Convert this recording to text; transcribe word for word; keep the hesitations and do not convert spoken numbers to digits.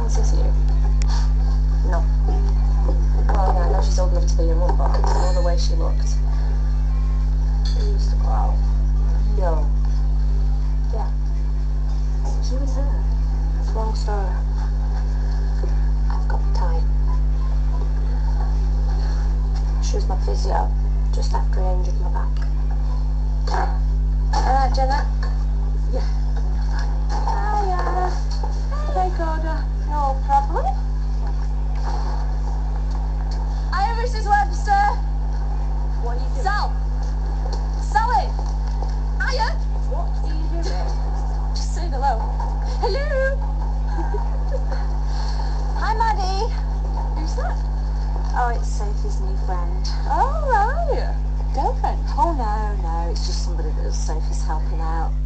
fancy you? No. Well, yeah, I know she's old enough to be your mum, but all the way she looked. We used to go out. No. Yeah. You and her? It's a long story. I've got time. She was my physio just after I injured my back. Alright, Jenna? Yeah. Hiya. Take order. No problem. Hiya, Missus Webster. What are you doing? Sal. Sally. Hiya. What are you doing? Just saying hello. Hello. Hi, Maddie. Who's that? Oh, it's Sophie's new friend. Oh, right. Girlfriend. Oh, no, no. It's just somebody that Sophie's helping out.